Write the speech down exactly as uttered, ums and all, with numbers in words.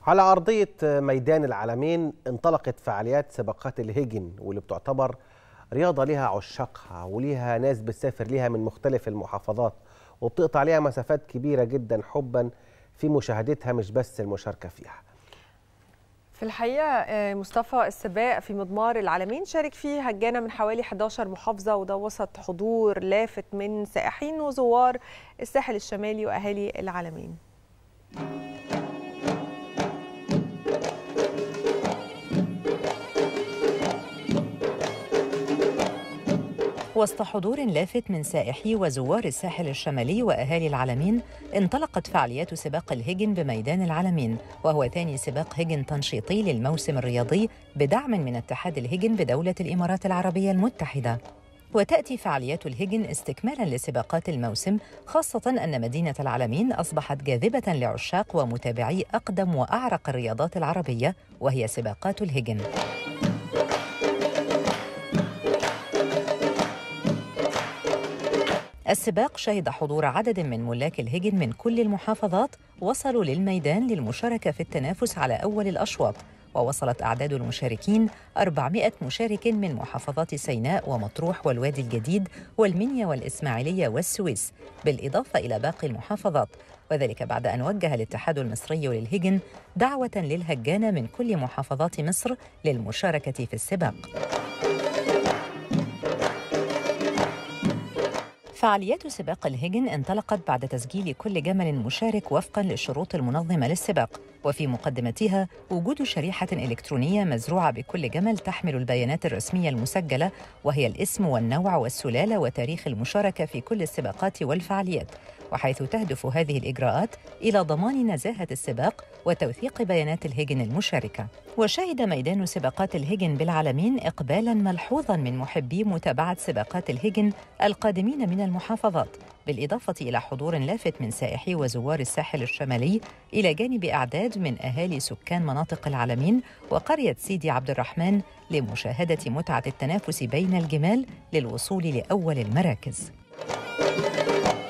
على أرضية ميدان العلمين انطلقت فعاليات سباقات الهجن، واللي بتعتبر رياضة لها عشاقها وليها ناس بتسافر ليها من مختلف المحافظات، وبتقطع عليها مسافات كبيرة جدا حبا في مشاهدتها مش بس المشاركة فيها. في الحقيقة مصطفى، السباق في مضمار العلمين شارك فيه هجانة من حوالي إحدى عشرة محافظة، وده وسط حضور لافت من سائحين وزوار الساحل الشمالي وأهالي العلمين. وسط حضور لافت من سائحي وزوار الساحل الشمالي وأهالي العلمين، انطلقت فعاليات سباق الهجن بميدان العلمين، وهو ثاني سباق هجن تنشيطي للموسم الرياضي بدعم من اتحاد الهجن بدولة الإمارات العربية المتحدة. وتأتي فعاليات الهجن استكمالاً لسباقات الموسم، خاصة أن مدينة العلمين أصبحت جاذبة لعشاق ومتابعي أقدم وأعرق الرياضات العربية، وهي سباقات الهجن. السباق شهد حضور عدد من ملاك الهجن من كل المحافظات، وصلوا للميدان للمشاركة في التنافس على أول الأشواط، ووصلت أعداد المشاركين أربعمائة مشارك من محافظات سيناء ومطروح والوادي الجديد والمنيا والإسماعيلية والسويس، بالإضافة إلى باقي المحافظات، وذلك بعد أن وجه الاتحاد المصري للهجن دعوة للهجان من كل محافظات مصر للمشاركة في السباق. فعاليات سباق الهجن انطلقت بعد تسجيل كل جمل مشارك وفقاً للشروط المنظمة للسباق، وفي مقدمتها وجود شريحة إلكترونية مزروعة بكل جمل تحمل البيانات الرسمية المسجلة، وهي الاسم والنوع والسلالة وتاريخ المشاركة في كل السباقات والفعاليات، وحيث تهدف هذه الإجراءات إلى ضمان نزاهة السباق وتوثيق بيانات الهجن المشاركة. وشهد ميدان سباقات الهجن بالعلمين إقبالاً ملحوظاً من محبي متابعة سباقات الهجن القادمين من المحافظات، بالإضافة إلى حضور لافت من سائحي وزوار الساحل الشمالي، إلى جانب أعداد من أهالي سكان مناطق العلمين وقرية سيدي عبد الرحمن لمشاهدة متعة التنافس بين الجمال للوصول لأول المراكز.